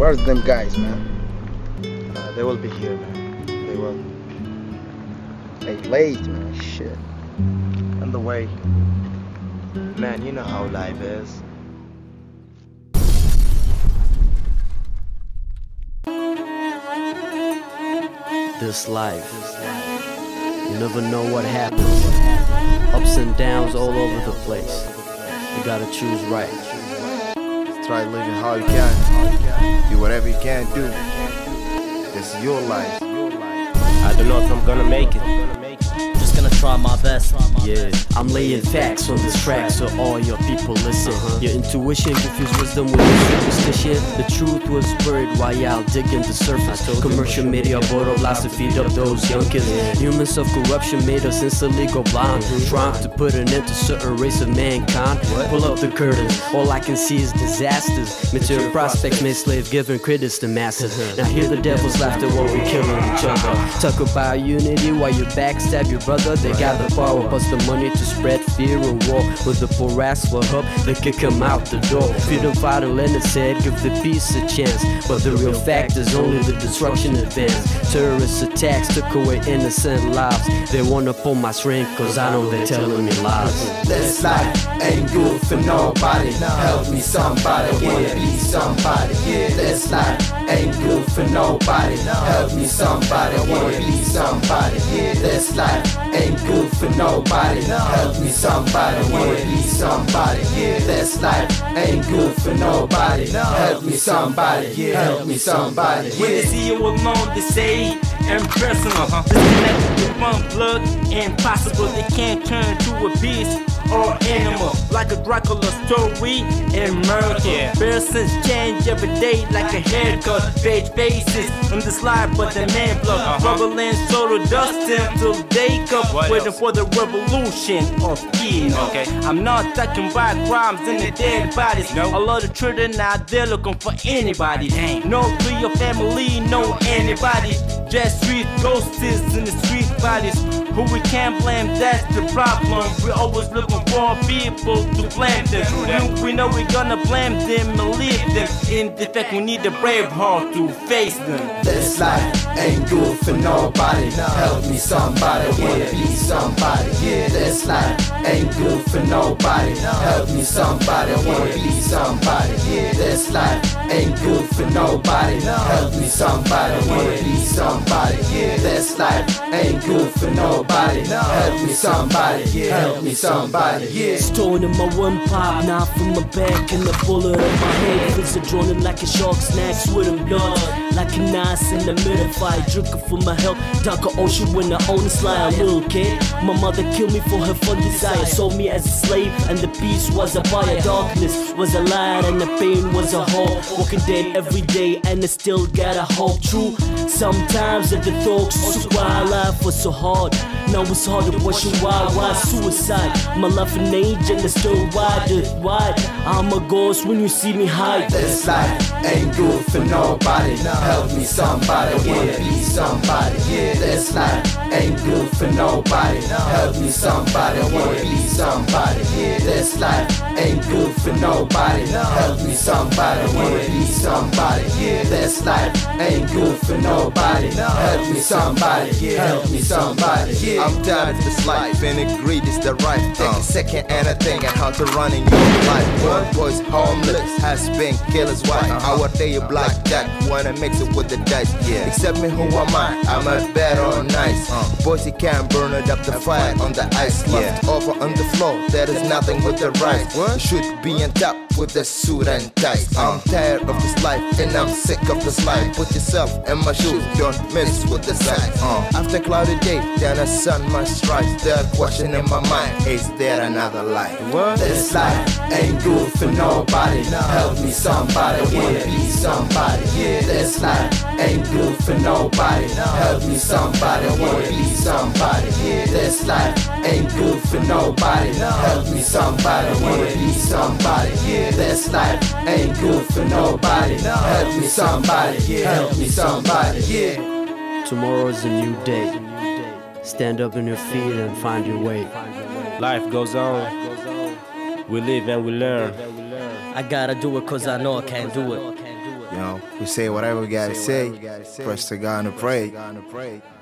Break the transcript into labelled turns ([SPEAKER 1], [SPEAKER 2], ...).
[SPEAKER 1] Where are them guys, man?
[SPEAKER 2] They will be here, man. They will.
[SPEAKER 1] They late, man. Shit.
[SPEAKER 2] On the way. Man, you know how life is.
[SPEAKER 3] This life, you never know what happens. Ups and downs all over the place. You gotta choose right.
[SPEAKER 2] Try living how you can. Do whatever you can do. This is your life.
[SPEAKER 4] I don't know if I'm gonna make it. Just gonna try my best.
[SPEAKER 3] Yeah, I'm laying facts on this track so all your people listen. Your intuition confused wisdom with your superstition. The truth was buried while y'all digging the surface. Commercial media bought up lies to feed up those young kids. Human self-corruption made us instantly go blind. Trying to put an end to certain race of mankind. Pull up the curtains, all I can see is disasters. Material prospects made slave giving credits to masses. Now hear the devil's laughter while we killing each other. Talk about unity while you backstab your brother. They got the power plus the money to spread fear and war. With the poor ass for help, they kick him out the door. Freedom fighter Leonard said, give the peace a chance. But the real fact is only the destruction advance. Terrorist attacks took away innocent lives. They wanna pull my string cause I know they're telling me lies.
[SPEAKER 5] This life ain't good for nobody. Help me somebody, wanna be somebody. This life ain't good for nobody. Help me somebody, wanna be somebody. This life ain't good for nobody. Help me somebody, wanna be somebody. This life ain't good for nobody. Help me somebody, help me somebody.
[SPEAKER 6] When they see you alone, they say impersonal. Disconnected from blood, impossible. They can't turn to a beast or animal. Like a Dracula story in murder. Persons change every day like a haircut. Fake faces on the slide, but the man blood. Bubbling soda dust until they come. Waiting for the revolution of fear. I'm not talking about crimes and the dead bodies. A lot of children out there looking for anybody. No to your family, no anybody. Just street ghosts in the street bodies. Who we can't blame, that's the problem. We're always looking for people to blame them. We know we're gonna blame them and leave them. In the fact, we need a brave heart to face them.
[SPEAKER 5] This life ain't good for nobody. Help me somebody, wanna be somebody. This life ain't good for nobody. Help me somebody, wanna be somebody. This life ain't good for nobody. Help me somebody, wanna be somebody. This life ain't good for nobody. Help me somebody, help me somebody.
[SPEAKER 4] Stone in my windpipe, knife from my back and a bullet in my head. Feels adrenaline like a shark snack, sweating blood. Like a nice in the middle fight, drinking for my health. Darker ocean when I own a slide, a little kid. My mother killed me for her fun desire. Sold me as a slave and the peace was a buyer. Darkness was a light and the pain was a hole. Walking dead every day and I still gotta hold true. Sometimes at the thoughts, so why life was so hard. Now it's hard to question why suicide. My life an age and it's still wide. I'm a ghost when you see me hide.
[SPEAKER 5] This life ain't good for nobody. Help me somebody, wanna be somebody. This life ain't good for nobody. Help me somebody, wanna be somebody. This life ain't good for nobody. Help me somebody, wanna be somebody. This life ain't good for nobody. Help me somebody, help me somebody.
[SPEAKER 2] I'm tired of this life and agree this the right. Take a second and I think on how to run in your life. One boy's homeless, has been killed his wife. Our day a black jack, wanna mix it with the dice. Except me, who am I? I'm a bad or nice. Boys, you can't burn it up the fire on the ice. Left over on the floor, there is nothing with the rice. You should be on top with the suit and ties. I'm tired of this life and I'm sick of this life. Put yourself in my shoes, don't mess with the signs. After cloudy day, then the sun must rise. There's a question in my mind, is there another life?
[SPEAKER 5] This life ain't good for nobody. Help me somebody, wanna be somebody. This life ain't good for nobody. Help me somebody, wanna be somebody. This life ain't good for nobody. Help me somebody, wanna be somebody. This life ain't good for nobody. Help me somebody, help me somebody.
[SPEAKER 3] Tomorrow's a new day. Stand up on your feet and find your way.
[SPEAKER 4] Life goes on. We live and we learn.
[SPEAKER 7] I gotta do it cause I know I can't do it.
[SPEAKER 2] You know, we say whatever we gotta say. Press to God and pray.